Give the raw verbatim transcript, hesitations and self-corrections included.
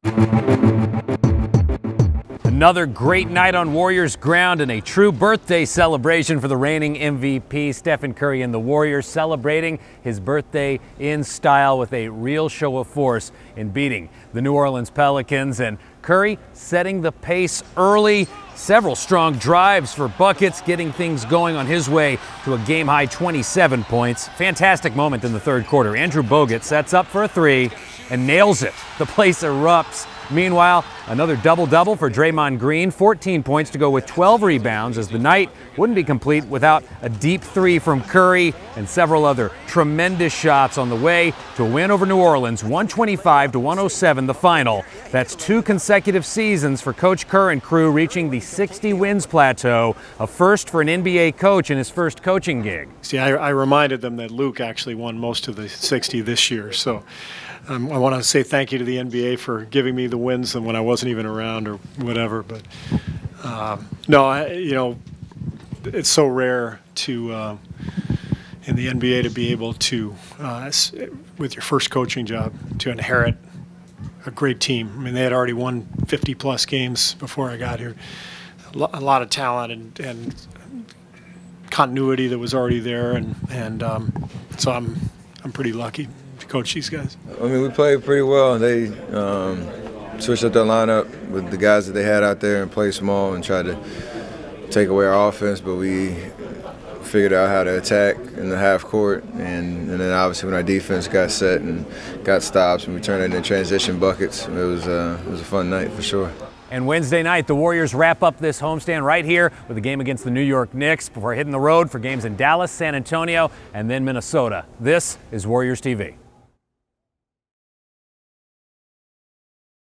Another great night on Warriors ground and a true birthday celebration for the reigning M V P, Stephen Curry, and the Warriors celebrating his birthday in style with a real show of force in beating the New Orleans Pelicans. And Curry setting the pace early, several strong drives for buckets, getting things going on his way to a game-high twenty-seven points. Fantastic moment in the third quarter. Andrew Bogut sets up for a three and nails it. The place erupts. Meanwhile, another double-double for Draymond Green, fourteen points to go with twelve rebounds, as the night wouldn't be complete without a deep three from Curry and several other tremendous shots on the way to a win over New Orleans, one twenty-five to one oh seven the final. That's two consecutive seasons for Coach Kerr and crew, reaching the sixty wins plateau, a first for an N B A coach in his first coaching gig. See, I, I reminded them that Luke actually won most of the sixty this year, so Um, I want to say thank you to the N B A for giving me the wins when I wasn't even around or whatever. But uh, no, I, you know, it's so rare to uh, in the N B A to be able to, uh, with your first coaching job, to inherit a great team. I mean, they had already won fifty plus games before I got here. A lot of talent and, and continuity that was already there, and and um, so I'm I'm pretty lucky to coach these guys. I mean, we played pretty well. They um, switched up their lineup with the guys that they had out there and played small and tried to take away our offense, but we figured out how to attack in the half court, and, and then obviously when our defense got set and got stops and we turned it into transition buckets, it was, uh, it was a fun night for sure. And Wednesday night, the Warriors wrap up this homestand right here with a game against the New York Knicks before hitting the road for games in Dallas, San Antonio, and then Minnesota. This is Warriors T V.